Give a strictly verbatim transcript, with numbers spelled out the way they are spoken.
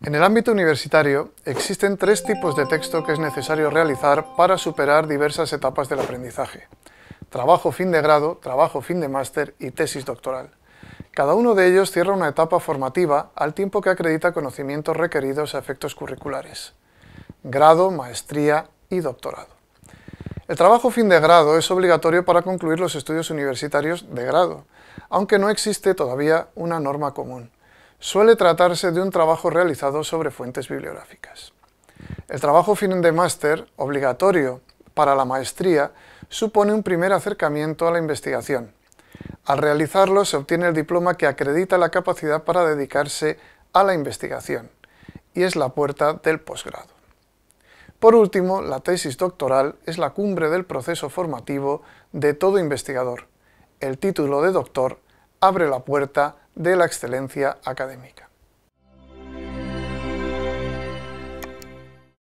En el ámbito universitario existen tres tipos de texto que es necesario realizar para superar diversas etapas del aprendizaje: trabajo fin de grado, trabajo fin de máster y tesis doctoral. Cada uno de ellos cierra una etapa formativa al tiempo que acredita conocimientos requeridos a efectos curriculares: grado, maestría y doctorado. El trabajo fin de grado es obligatorio para concluir los estudios universitarios de grado, aunque no existe todavía una norma común. Suele tratarse de un trabajo realizado sobre fuentes bibliográficas. El trabajo fin de máster, obligatorio para la maestría, supone un primer acercamiento a la investigación. Al realizarlo se obtiene el diploma que acredita la capacidad para dedicarse a la investigación, y es la puerta del posgrado. Por último, la tesis doctoral es la cumbre del proceso formativo de todo investigador. El título de doctor abre la puerta de la excelencia académica.